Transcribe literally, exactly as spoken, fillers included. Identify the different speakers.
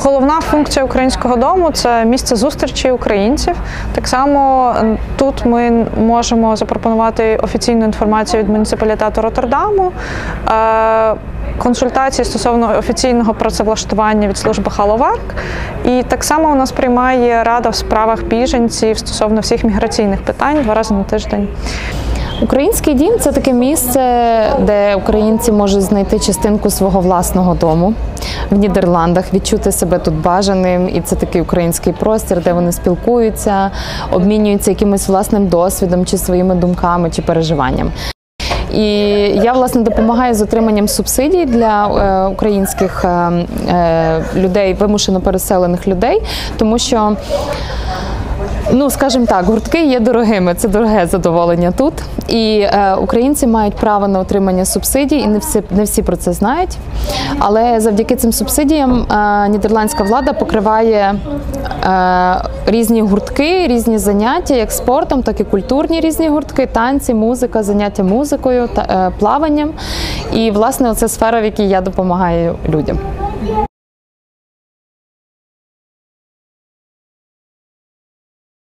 Speaker 1: Головна функція Українського дому – це місце зустрічі українців. Так само тут ми можемо запропонувати офіційну інформацію від муніципалітету Роттердаму, консультації стосовно офіційного працевлаштування від служби Халоварк. І так само у нас приймає Рада в справах біженців стосовно всіх міграційних питань два рази на тиждень.
Speaker 2: Український дім – це таке місце, де українці можуть знайти частинку свого власного дому в Нідерландах, відчути себе тут бажаним. І це такий український простір, де вони спілкуються, обмінюються якимось власним досвідом, чи своїми думками, чи переживанням. І я, власне, допомагаю з отриманням субсидій для е, українських е, е, людей, вимушено переселених людей, тому що, ну, скажімо так, гуртки є дорогими, це дороге задоволення тут. І е, українці мають право на отримання субсидій, і не всі, не всі про це знають. Але завдяки цим субсидіям е, нідерландська влада покриває е, різні гуртки, різні заняття, як спортом, так і культурні різні гуртки, танці, музика, заняття музикою, та, е, плаванням. І, власне, це сфера, в якій я допомагаю людям.